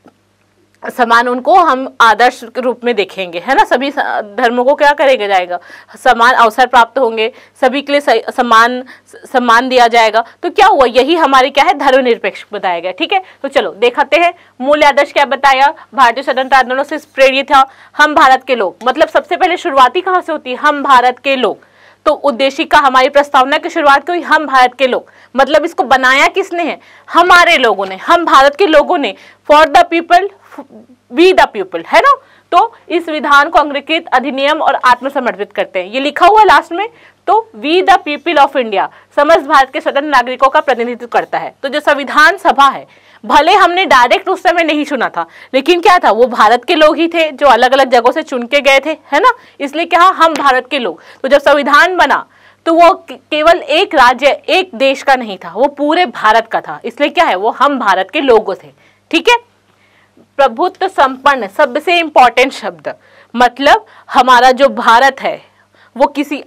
समान उनको हम आदर्श के रूप में देखेंगे, है ना। सभी धर्मों को क्या करेगा जाएगा, समान अवसर प्राप्त होंगे, सभी के लिए समान सम्मान दिया जाएगा। तो क्या हुआ, यही हमारे क्या है धर्मनिरपेक्ष बताया गया। ठीक है, तो चलो देखते हैं मूल्य आदर्श क्या बताया। भारतीय स्वतंत्रता आंदोलन से प्रेरित था हम भारत के लोग, मतलब सबसे पहले शुरुआती कहाँ से होती है, हम भारत के लोग। तो उद्देशिका हमारी प्रस्तावना की शुरुआत हुई हम भारत के लोग, मतलब इसको बनाया किसने है, हमारे लोगों ने, हम भारत के लोगों ने। For the people we the people, है ना। तो इस विधान को अंग्रेकृत अधिनियम और आत्मसमर्पित करते हैं, ये लिखा हुआ लास्ट में। तो we the people of India समस्त भारत के स्वतंत्र नागरिकों का प्रतिनिधित्व करता है। तो जो संविधान सभा है, भले हमने डायरेक्ट उस समय नहीं चुना था, लेकिन क्या था, वो भारत के लोग ही थे जो अलग अलग जगहों से चुन के गए थे, है ना। इसलिए क्या, हम भारत के लोग। तो जब संविधान बना तो वो केवल एक राज्य एक देश का नहीं था, वो पूरे भारत का था। इसलिए क्या है, वो हम भारत के लोगों थे। ठीक है, प्रभुत्व संपन्न सबसे इंपॉर्टेंट शब्द, मतलब हमारा जो भारत है वो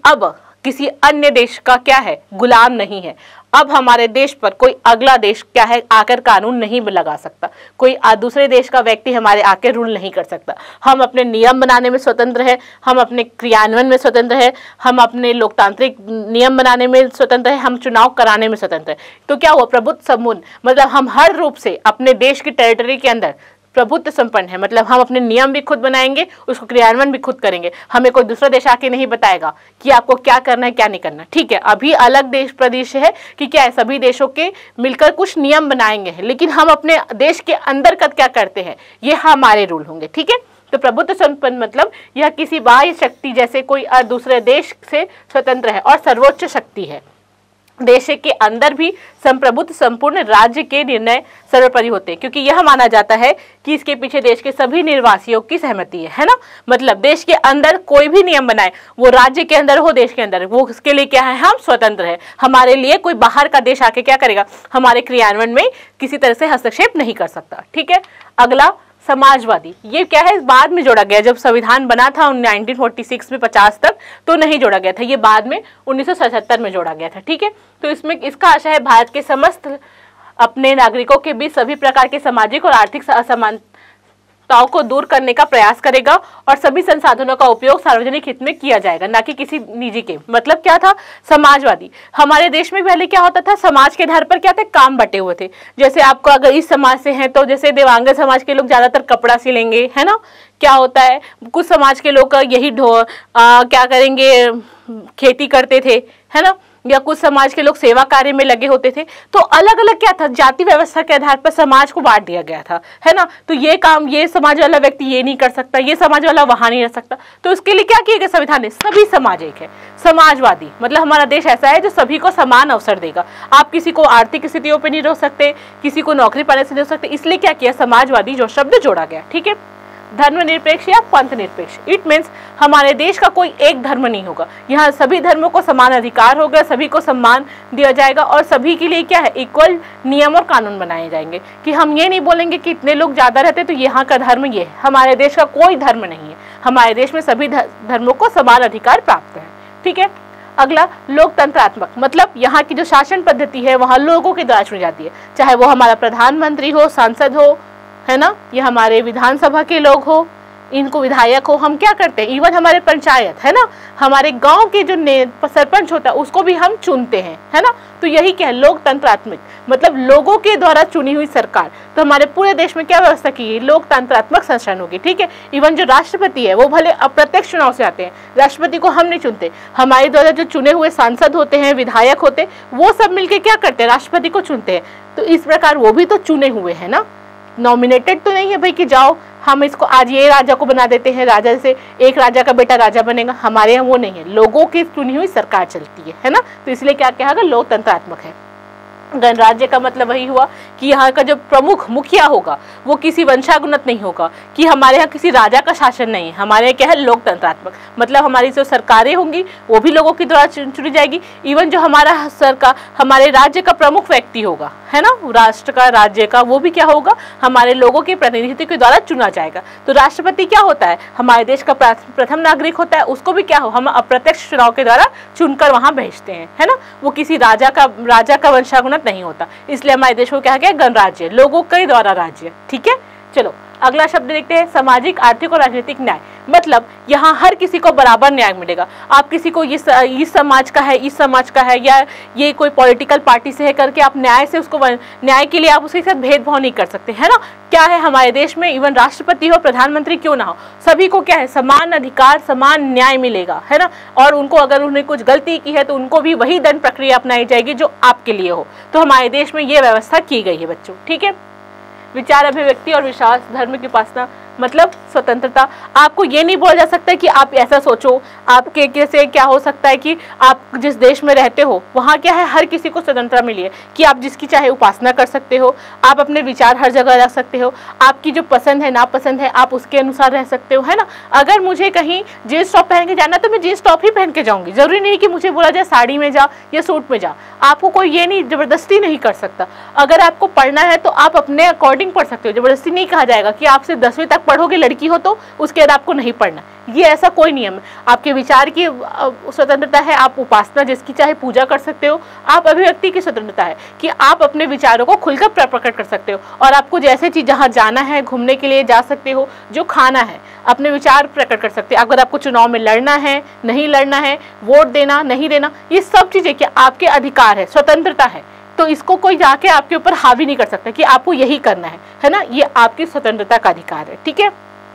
किसी अन्य देश का क्या है, गुलाम नहीं है। अब हमारे देश पर कोई अगला देश क्या है आकर कानून नहीं लगा सकता, कोई दूसरे देश का व्यक्ति हमारे आके रूल नहीं कर सकता। हम अपने नियम बनाने में स्वतंत्र है, हम अपने क्रियान्वयन में स्वतंत्र है, हम अपने लोकतांत्रिक नियम बनाने में स्वतंत्र है, हम चुनाव कराने में स्वतंत्र है। तो क्या हुआ, प्रभुत्व संपन्न, मतलब हम हर रूप से अपने देश की टेरिटरी के अंदर प्रभुत्व संपन्न है। मतलब हम अपने नियम भी खुद बनाएंगे, उसको क्रियान्वयन भी खुद करेंगे, हमें कोई दूसरा देश आके नहीं बताएगा कि आपको क्या करना है क्या नहीं करना। ठीक है, अभी अलग देश प्रदेश है कि क्या है, सभी देशों के मिलकर कुछ नियम बनाएंगे, लेकिन हम अपने देश के अंदर क्या करते हैं, ये हमारे रूल होंगे। ठीक है, तो प्रभुत्व संपन्न मतलब यह किसी बाह्य शक्ति जैसे कोई दूसरे देश से स्वतंत्र है और सर्वोच्च शक्ति है। देश के अंदर भी संप्रभुत्व संपूर्ण राज्य के निर्णय सर्वोपरि होते हैं, क्योंकि यह माना जाता है कि इसके पीछे देश के सभी निवासियों की सहमति है ना। मतलब देश के अंदर कोई भी नियम बनाए, वो राज्य के अंदर हो, देश के अंदर, वो उसके लिए क्या है, हम स्वतंत्र है। हमारे लिए कोई बाहर का देश आके क्या करेगा, हमारे क्रियान्वयन में किसी तरह से हस्तक्षेप नहीं कर सकता। ठीक है, अगला समाजवादी, ये क्या है, बाद में जोड़ा गया। जब संविधान बना था 1946 में 50 तक तो नहीं जोड़ा गया था, ये बाद में 1977 में जोड़ा गया था। ठीक है, तो इसमें इसका आशय है भारत के समस्त अपने नागरिकों के बीच सभी प्रकार के सामाजिक और आर्थिक असमानताओं को दूर करने का प्रयास करेगा और सभी संसाधनों का उपयोग सार्वजनिक हित में किया जाएगा, ना कि किसी निजी के। मतलब क्या था, समाजवादी। हमारे देश में पहले क्या होता था, समाज के आधार पर क्या थे, काम बटे हुए थे। जैसे आपको अगर इस समाज से हैं तो जैसे देवांगन समाज के लोग ज्यादातर कपड़ा सिलेंगे, है ना। क्या होता है, कुछ समाज के लोग यही क्या करेंगे, खेती करते थे, है ना, या कुछ समाज के लोग सेवा कार्य में लगे होते थे। तो अलग अलग क्या था, जाति व्यवस्था के आधार पर समाज को बांट दिया गया था, है ना। तो ये काम ये समाज वाला व्यक्ति ये नहीं कर सकता, ये समाज वाला वहां नहीं रह सकता। तो उसके लिए क्या किया गया संविधान ने, सभी समाज एक है। समाजवादी मतलब हमारा देश ऐसा है जो सभी को समान अवसर देगा। आप किसी को आर्थिक स्थितियों पर नहीं रोक सकते, किसी को नौकरी पाने से नहीं रोक सकते, इसलिए क्या किया, समाजवादी जो शब्द जोड़ा गया। ठीक है, धर्मनिरपेक्ष या पंथ निरपेक्ष, इट मीन्स हमारे देश का कोई एक धर्म नहीं होगा, यहाँ सभी धर्मों को समान अधिकार होगा, सभी को सम्मान दिया जाएगा और सभी के लिए क्या है, इक्वल नियम और कानून बनाए जाएंगे। कि हम ये नहीं बोलेंगे कि इतने लोग ज्यादा रहते तो यहाँ का धर्म ये है, हमारे देश का कोई धर्म नहीं है, हमारे देश में सभी धर्मों को समान अधिकार प्राप्त है। ठीक है, अगला लोकतंत्रात्मक, मतलब यहाँ की जो शासन पद्धति है वहाँ लोगों के द्वारा चुनी जाती है, चाहे वो हमारा प्रधानमंत्री हो, सांसद हो, है ना, या हमारे विधानसभा के लोग हो, इनको विधायक हो। हम क्या करते हैं, इवन हमारे पंचायत, है ना, हमारे गांव के जो सरपंच होता है उसको भी हम चुनते हैं, है ना। तो यही क्या है, लोकतंत्रात्मक, मतलब लोगों के द्वारा चुनी हुई सरकार। तो हमारे पूरे देश में क्या व्यवस्था की है, लोकतंत्रात्मक संस्थान होगी। ठीक है, इवन जो राष्ट्रपति है वो भले अप्रत्यक्ष चुनाव से आते हैं, राष्ट्रपति को हम नहीं चुनते, हमारे द्वारा जो चुने हुए सांसद होते हैं, विधायक होते हैं, वो सब मिलकर क्या करते हैं, राष्ट्रपति को चुनते हैं। तो इस प्रकार वो भी तो चुने हुए है ना, नॉमिनेटेड तो नहीं है भाई कि जाओ हम इसको आज ये राजा को बना देते हैं, राजा से एक राजा का बेटा राजा बनेगा। हमारे यहाँ वो नहीं है, लोगों की चुनी हुई सरकार चलती है ना। तो इसलिए क्या कहा गया, लोकतंत्रात्मक है। गणराज्य का मतलब वही हुआ कि यहाँ का जो प्रमुख मुखिया होगा वो किसी वंशानुगत नहीं होगा, कि हमारे यहाँ किसी राजा का शासन नहीं है। हमारे यहाँ क्या है, लोकतंत्रात्मक, मतलब हमारी जो सरकारें होंगी वो भी लोगों के द्वारा चुनी जाएगी। इवन जो हमारा सरकार, हमारे राज्य का प्रमुख व्यक्ति होगा, है ना, राष्ट्र का, राज्य का, वो भी क्या होगा, हमारे लोगों के प्रतिनिधित्व के द्वारा चुना जाएगा। तो राष्ट्रपति क्या होता है, हमारे देश का प्रथम नागरिक होता है, उसको भी क्या हो, हम अप्रत्यक्ष चुनाव के द्वारा चुनकर वहां भेजते हैं, है ना। वो किसी राजा का वंशानुगत नहीं होता। इसलिए हमारे देश को क्या गया, गणराज्य, लोगों के द्वारा राज्य। ठीक है, चलो अगला शब्द देखते हैं, सामाजिक, आर्थिक और राजनीतिक न्याय। मतलब यहाँ हर किसी को बराबर न्याय मिलेगा। आप किसी को इस समाज का है, इस समाज का है, या ये कोई पॉलिटिकल पार्टी से है करके आप न्याय से उसको, न्याय के लिए आप उसके साथ भेदभाव नहीं कर सकते, है ना। क्या है हमारे देश में, इवन राष्ट्रपति हो, प्रधानमंत्री क्यों ना हो, सभी को क्या है, समान अधिकार, समान न्याय मिलेगा, है ना। और उनको अगर उन्हें कुछ गलती की है तो उनको भी वही दंड प्रक्रिया अपनाई जाएगी जो आपके लिए हो। तो हमारे देश में ये व्यवस्था की गई है बच्चों। ठीक है, विचार, अभिव्यक्ति और विश्वास, धर्म की उपासना, मतलब स्वतंत्रता। आपको ये नहीं बोला जा सकता कि आप ऐसा सोचो, आपके कैसे क्या हो सकता है कि आप जिस देश में रहते हो वहाँ क्या है, हर किसी को स्वतंत्रता मिली है कि आप जिसकी चाहे उपासना कर सकते हो, आप अपने विचार हर जगह रख सकते हो, आपकी जो पसंद है नापसंद है आप उसके अनुसार रह सकते हो, है ना। अगर मुझे कहीं जीन्स टॉप पहन के जाना तो मैं जीन्स टॉप ही पहन के जाऊँगी, जरूरी नहीं कि मुझे बोला जाए साड़ी में जा या सूट में जा। आपको कोई ये नहीं जबरदस्ती नहीं कर सकता। अगर आपको पढ़ना है तो आप अपने अकॉर्डिंग पढ़ सकते हो, जबरदस्ती नहीं कहा जाएगा कि आपसे 10वीं तक पढ़ोगे, लड़की हो तो उसके बाद आपको नहीं पढ़ना, ये ऐसा कोई नियम है। आपके विचार की स्वतंत्रता है, आप उपासना जिसकी चाहे पूजा कर सकते हो, आप अभिव्यक्ति की स्वतंत्रता है कि आप अपने विचारों को खुलकर प्रकट कर सकते हो, और आपको जैसे चीज जहाँ जाना है, घूमने के लिए जा सकते हो, जो खाना है, अपने विचार प्रकट कर सकते हैं। अगर आपको चुनाव में लड़ना है, नहीं लड़ना है, वोट देना नहीं देना, ये सब चीजें क्या आपके अधिकार है, स्वतंत्रता है। तो इसको कोई जाके आपके ऊपर हावी नहीं कर सकता कि आपको यही करना है ना। ये आपकी स्वतंत्रता का अधिकार है। ठीक है,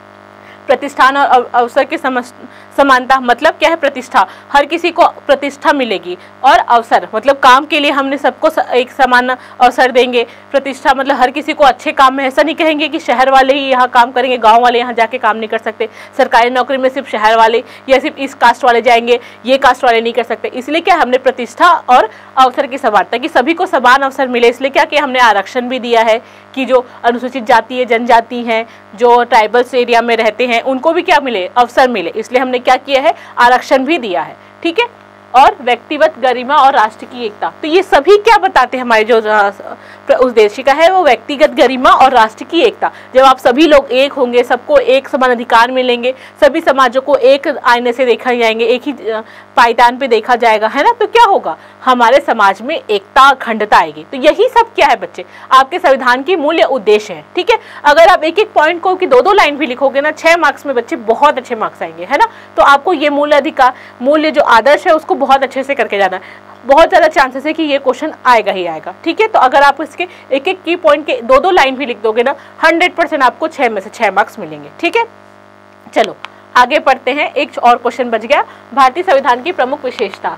प्रतिष्ठान और अवसर की समानता, मतलब क्या है, प्रतिष्ठा, हर किसी को प्रतिष्ठा मिलेगी, और अवसर मतलब काम के लिए हमने सबको एक समान अवसर देंगे। प्रतिष्ठा मतलब हर किसी को अच्छे काम में, ऐसा नहीं कहेंगे कि शहर वाले ही यहाँ काम करेंगे, गांव वाले यहाँ जाके काम नहीं कर सकते। सरकारी नौकरी में सिर्फ शहर वाले या सिर्फ इस कास्ट वाले जाएंगे, ये कास्ट वाले नहीं कर सकते। इसलिए क्या हमने प्रतिष्ठा और अवसर की समानता, कि सभी को समान अवसर मिले। इसलिए क्या कि हमने आरक्षण भी दिया है कि जो अनुसूचित जाति है, जनजाति हैं, जो ट्राइबल्स एरिया में रहते हैं, उनको भी क्या मिले, अवसर मिले। इसलिए हमने क्या किया है, आरक्षण भी दिया है। ठीक है, और व्यक्तिगत गरिमा और राष्ट्र की एकता, तो ये सभी क्या बताते हैं, हमारे जो उद्देशिका है वो व्यक्तिगत गरिमा और राष्ट्र की एकता। जब आप सभी लोग एक होंगे, सबको एक समान अधिकार मिलेंगे, सभी समाजों को एक आईने से देखा जाएंगे, एक ही पायदान पे देखा जाएगा, है ना, तो क्या होगा, हमारे समाज में एकता, अखंडता आएगी। तो यही सब क्या है बच्चे, आपके संविधान की मूल्य उद्देश्य है। ठीक है, अगर आप एक एक पॉइंट को कि 2-2 लाइन भी लिखोगे ना, 6 मार्क्स में बच्चे बहुत अच्छे मार्क्स आएंगे, है ना। तो आपको ये मूल्य अधिकार, मूल्य जो आदर्श है उसको बहुत अच्छे से करके जाना है। बहुत ज़्यादा चांसेस है कि ये क्वेश्चन आएगा ही आएगा। ठीक है, तो अगर आप इसके एक एक की पॉइंट के 2-2 लाइन भी लिख दोगे ना, 100% आपको 6 में से 6 मार्क्स मिलेंगे। ठीक है, चलो आगे पढ़ते हैं। एक और क्वेश्चन बच गया, भारतीय संविधान की प्रमुख विशेषता।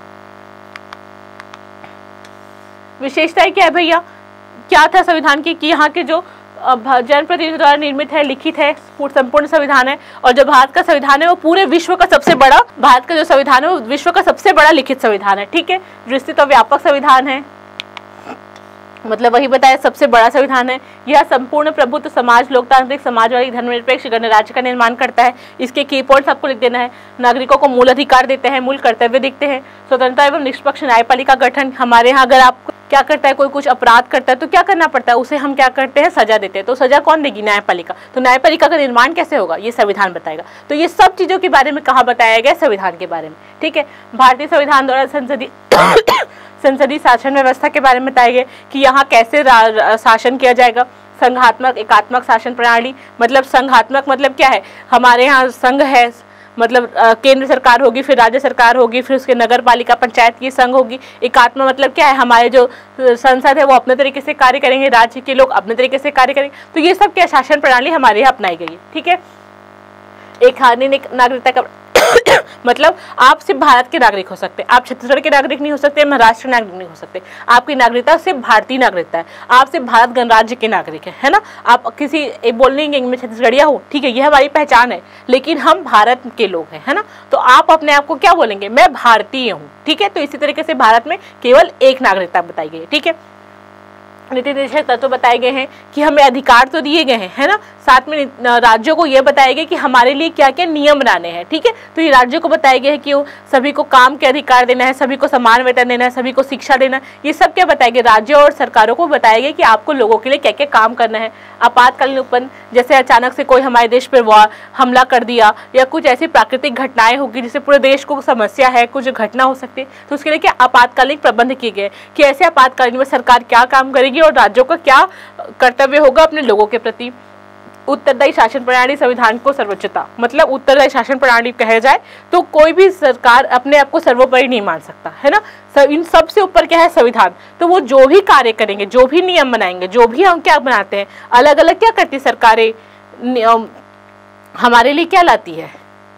विशेषताएं क्या है भैया, क्या था संविधान की, कि यहाँ के जो जनप्रतिनिधियों द्वारा निर्मित है, लिखित है, संपूर्ण संविधान है, और जो भारत का संविधान है वो पूरे विश्व का सबसे बड़ा, भारत का जो संविधान है वो विश्व का सबसे बड़ा लिखित संविधान है। ठीक है, विस्तृत और व्यापक संविधान है, मतलब वही बताया सबसे बड़ा संविधान है। यह संपूर्ण प्रभुत्व समाज, लोकतांत्रिक, समाजवादी, धर्मनिरपेक्ष गणराज्य का निर्माण करता है। इसके की पॉइंट्स आपको लिख देना है। नागरिकों को मूल अधिकार देते हैं, मूल कर्तव्य दिखते हैं। स्वतंत्रता एवं निष्पक्ष न्यायपालिका गठन, हमारे यहाँ अगर आप क्या करता है, कोई कुछ अपराध करता है तो क्या करना पड़ता है, उसे हम क्या करते हैं, सजा देते हैं। तो सजा कौन देगी, न्यायपालिका। तो न्यायपालिका का निर्माण कैसे होगा, ये संविधान बताएगा। तो ये सब चीजों के बारे में कहाँ बताया गया, संविधान के बारे में। ठीक है, भारतीय संविधान द्वारा संसदीय शासन व्यवस्था के बारे में बताया गया कि यहाँ कैसे शासन किया जाएगा। संघात्मक, एकात्मक शासन प्रणाली, मतलब संघात्मक मतलब क्या है, हमारे यहाँ संघ है, मतलब केंद्र सरकार होगी, फिर राज्य सरकार होगी, फिर उसके नगर पालिका, पंचायत की संघ होगी। एकात्म मतलब क्या है, हमारे जो संसद है वो अपने तरीके से कार्य करेंगे, राज्य के लोग अपने तरीके से कार्य करेंगे। तो ये सब क्या शासन प्रणाली हमारे यहाँ अपनाई गई है। ठीक है, एक नागरिकता का मतलब आप सिर्फ भारत के नागरिक हो सकते हैं, आप छत्तीसगढ़ के नागरिक नहीं हो सकते, महाराष्ट्र के नागरिक नहीं हो सकते, आपकी नागरिकता सिर्फ भारतीय नागरिकता है, आप सिर्फ भारत गणराज्य के नागरिक है ना। आप किसी बोलेंगे मैं छत्तीसगढ़िया हूँ, ठीक है, यह हमारी पहचान है, लेकिन हम भारत के लोग हैं, है ना। तो आप अपने आप को क्या बोलेंगे, मैं भारतीय हूँ, ठीक है। तो इसी तरीके से भारत में केवल एक नागरिकता बताई गई है, ठीक है। नीति निर्देशक तत्व बताए गए हैं कि हमें अधिकार तो दिए गए हैं, है ना, साथ में राज्यों को यह बताया गया कि हमारे लिए क्या क्या नियम बनाने हैं, ठीक है। तो ये राज्यों को बताया गया है कि सभी को काम के अधिकार देना है, सभी को समान वेतन देना है, सभी को शिक्षा देना है, ये सब क्या बताया गया, राज्यों और सरकारों को बताया गया कि आपको लोगों के लिए क्या क्या काम करना है। आपातकालीन उत्पन्न, जैसे अचानक से कोई हमारे देश पर हमला कर दिया या कुछ ऐसी प्राकृतिक घटनाएं होगी जिससे पूरे देश को समस्या है, कुछ घटना हो सकती है, तो उसके लिए क्या आपातकालीन प्रबंध किए गए कि ऐसे आपातकालीन में सरकार क्या काम करेगी और राज्यों का क्या कर्तव्य होगा अपने लोगों के प्रति। उत्तरदायी शासन प्रणाली, संविधान को सर्वोच्चता, मतलब उत्तरदायी शासन प्रणाली कहा जाए तो कोई भी सरकार अपने आप को सर्वोपरि नहीं मान सकता, है ना। इन सबसे ऊपर क्या है, संविधान। तो वो जो भी कार्य करेंगे, जो भी नियम बनाएंगे, जो भी हम क्या बनाते हैं, अलग अलग क्या करती सरकारें हमारे लिए क्या लाती है,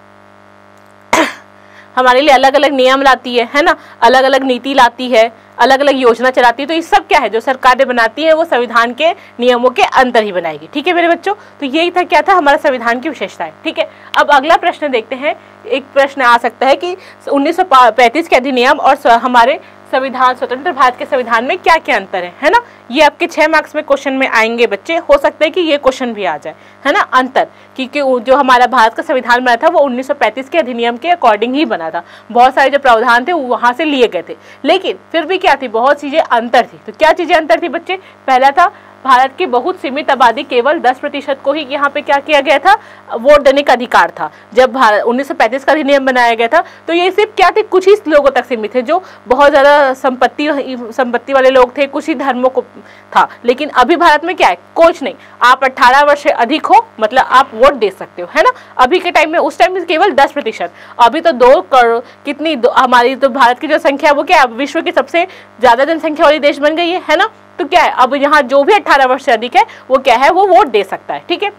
हमारे लिए अलग अलग नियम लाती है ना, अलग अलग नीति लाती है, अलग अलग योजना चलाती है। तो ये सब क्या है, जो सरकारें बनाती है वो संविधान के नियमों के अंदर ही बनाएगी, ठीक है मेरे बच्चों। तो यही था, क्या था हमारा संविधान की विशेषता है, ठीक है। अब अगला प्रश्न देखते हैं। एक प्रश्न आ सकता है कि 1935 के अधिनियम और हमारे संविधान, स्वतंत्र भारत के संविधान में क्या क्या अंतर है ना। ये आपके 6 मार्क्स में क्वेश्चन में आएंगे बच्चे, हो सकता है कि ये क्वेश्चन भी आ जाए, है ना, अंतर। क्योंकि जो हमारा भारत का संविधान बना था वो 1935 के अधिनियम के अकॉर्डिंग ही बना था, बहुत सारे जो प्रावधान थे वो वहाँ से लिए गए थे, लेकिन फिर भी क्या थी, बहुत चीज़ें अंतर थी। तो क्या चीज़ें अंतर थी बच्चे, पहला था भारत की बहुत सीमित आबादी, केवल 10% को ही यहाँ पे क्या किया गया था, वोट देने का अधिकार था। जब 1935 का अधिनियम बनाया गया था तो ये सिर्फ क्या थे, कुछ ही लोगों तक सीमित थे, जो बहुत ज़्यादा संपत्ति वाले लोग थे, कुछ ही धर्मों को था। लेकिन अभी भारत में क्या है, कुछ नहीं, आप 18 वर्ष से अधिक हो मतलब आप वोट दे सकते हो, है ना। अभी के टाइम में, उस टाइम में केवल 10%, अभी तो 2 करोड़ कितनी हमारी तो भारत की जो संख्या है वो क्या है, विश्व की सबसे ज़्यादा जनसंख्या वाली देश बन गई है ना। तो क्या है, अब यहाँ जो भी 18 वर्ष से अधिक है वो क्या है, वो वोट दे सकता है, ठीक है।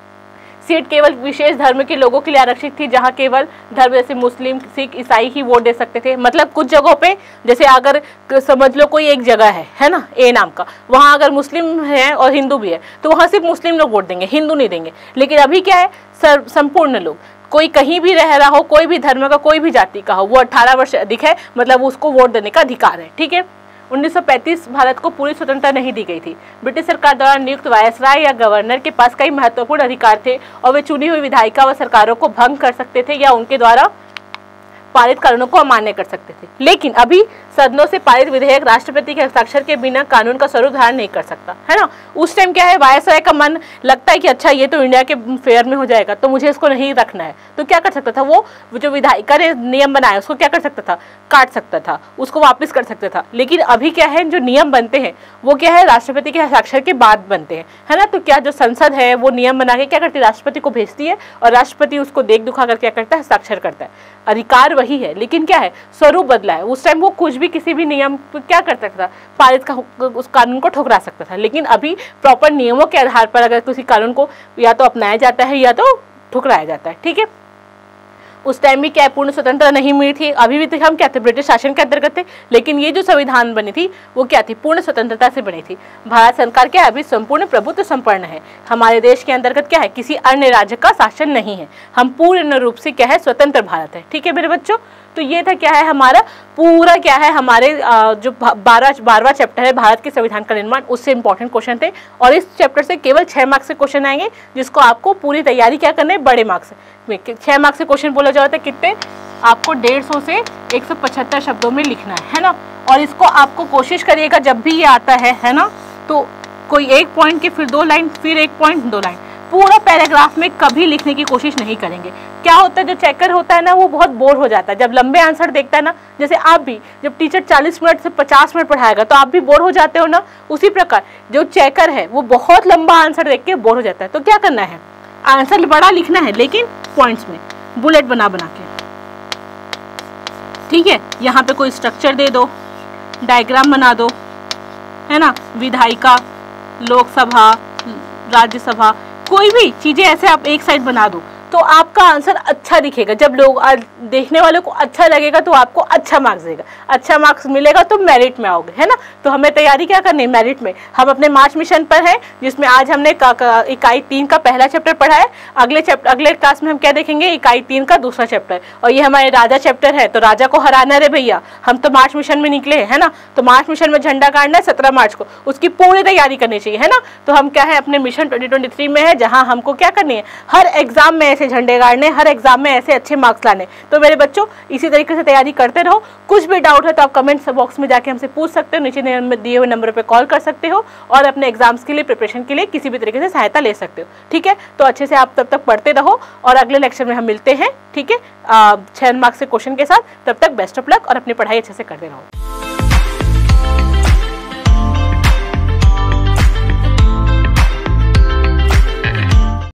सीट केवल विशेष धर्म के लोगों के लिए आरक्षित थी, जहाँ केवल धर्म जैसे मुस्लिम, सिख, ईसाई ही वोट दे सकते थे। मतलब कुछ जगहों पे, जैसे अगर समझ लो कोई एक जगह है ना, ए नाम का, वहाँ अगर मुस्लिम है और हिंदू भी है तो वहाँ सिर्फ मुस्लिम लोग वोट देंगे, हिंदू नहीं देंगे। लेकिन अभी क्या है, संपूर्ण लोग, कोई कहीं भी रह रहा हो, कोई भी धर्म का, कोई भी जाति का हो, वो 18 वर्ष से अधिक है, मतलब उसको वोट देने का अधिकार है, ठीक है। 1935 भारत को पूरी स्वतंत्रता नहीं दी गई थी। ब्रिटिश सरकार द्वारा नियुक्त वायसराय या गवर्नर के पास कई महत्वपूर्ण अधिकार थे और वे चुनी हुई विधायिका व सरकारों को भंग कर सकते थे या उनके द्वारा पारित कानूनों को अमान्य कर सकते थे। लेकिन अभी सदनों से पारित विधेयक राष्ट्रपति के हस्ताक्षर के बिना कानून का स्वरूप धारण नहीं कर सकता, है ना। उस टाइम क्या है, वायसराय का मन लगता है कि अच्छा ये तो इंडिया के फेयर में हो जाएगा, तो मुझे इसको नहीं रखना है, तो क्या कर सकता था, वो जो विधायिका ने नियम बनाया उसको क्या कर सकता था, काट सकता था, उसको वापस कर सकता था। लेकिन अभी क्या है, जो नियम बनते हैं वो क्या है, राष्ट्रपति के हस्ताक्षर के बाद बनते हैं, है ना। तो क्या जो संसद है वो नियम बना के क्या करती है, राष्ट्रपति को भेजती है और राष्ट्रपति उसको देख दुखा कर क्या करता है, हस्ताक्षर करता है। अधिकार वही है, लेकिन क्या है, स्वरूप बदला है। उस टाइम वो कुछ भी किसी भी नियम क्या कर सकता था, पारित का उस कानून को ठुकरा सकता था। लेकिन अभी प्रॉपर नियमों के आधार पर अगर किसी कानून को या तो अपनाया जाता है या तो ठुकराया जाता है, ठीक है। उस टाइम भी क्या पूर्ण स्वतंत्रता नहीं मिली थी, अभी भी हम क्या थे, ब्रिटिश शासन के अंतर्गत थे। लेकिन ये जो संविधान बनी थी वो क्या थी, पूर्ण स्वतंत्रता से बनी थी। भारत सरकार क्या है, अभी संपूर्ण प्रभुत्व संपन्न है। हमारे देश के अंतर्गत क्या है, किसी अन्य राज्य का शासन नहीं है, हम पूर्ण रूप से क्या है, स्वतंत्र भारत है, ठीक है मेरे बच्चों। तो ये था क्या है, हमारा पूरा क्या है, हमारे जो 12वां चैप्टर है भारत के संविधान का निर्माण, उससे इंपॉर्टेंट क्वेश्चन थे। और इस चैप्टर से केवल 6 मार्क्स से क्वेश्चन आएंगे, जिसको आपको पूरी तैयारी क्या करना है, बड़े मार्क्स में 6 मार्क्स से क्वेश्चन बोला जाता है, कितने, आपको 150 से 175 शब्दों में लिखना है ना। और इसको आपको कोशिश करिएगा जब भी ये आता है ना, तो कोई एक पॉइंट के फिर 2 लाइन, फिर 1 पॉइंट 2 लाइन, पूरा पैराग्राफ में कभी लिखने की कोशिश नहीं करेंगे। क्या होता है, जो चेकर होता है ना वो बहुत बोर हो जाता है जब लंबे आंसर देखता है ना। जैसे आप भी, जब टीचर 40 मिनट से 50 मिनट पढ़ाएगा तो आप भी बोर हो जाते हो ना, उसी प्रकार जो चेकर है वो बहुत लंबा आंसर देख के बोर हो जाता है। तो क्या करना है, आंसर बड़ा लिखना है लेकिन पॉइंट्स में बुलेट बना बना के, ठीक है। यहाँ पे कोई स्ट्रक्चर दे दो, डायग्राम बना दो, है ना, विधायिका, लोकसभा, राज्यसभा, कोई भी चीजें ऐसे आप एक साइड बना दो। तो आपका आंसर अच्छा दिखेगा। जब लोग देखने वालों को अच्छा लगेगा तो आपको अच्छा मार्क्स देगा, अच्छा मार्क्स मिलेगा तो मेरिट में आओगे, है ना। तो हमें तैयारी क्या करनी है मेरिट में। हम अपने मार्च मिशन पर हैं, जिसमें आज हमने इकाई 3 का पहला चैप्टर पढ़ा है। अगले क्लास में हम क्या देखेंगे, इकाई 3 का दूसरा चैप्टर, और ये हमारे राजा चैप्टर है। तो राजा को हराना रे भैया, हम तो मार्च मिशन में निकले हैं, है ना। तो मार्च मिशन में झंडा गाड़ना है 17 मार्च को, उसकी पूरी तैयारी करनी चाहिए, है ना। तो हम क्या है, अपने मिशन 2023 में है, जहां हमको क्या करनी है, हर एग्जाम में ऐसे झंडे गाड़ने, हर एग्जाम में ऐसे अच्छे मार्क्स लाने। तो मेरे बच्चों इसी तरीके से तैयारी करते रहो। कुछ भी डाउट है तो आप कमेंट बॉक्स में जाके हमसे पूछ सकते हो, नीचे दिए हुए नंबर पर कॉल कर सकते हो, और अपने एग्जाम्स के लिए प्रिपरेशन के लिए किसी भी तरीके से सहायता ले सकते हो, ठीक है। तो अच्छे से आप तब तक पढ़ते रहो, और अगले लेक्चर में हम मिलते हैं, ठीक है, 6 मार्क्स के क्वेश्चन के साथ। तब तक बेस्ट ऑफ लक, और अपनी पढ़ाई अच्छे से करते रहो।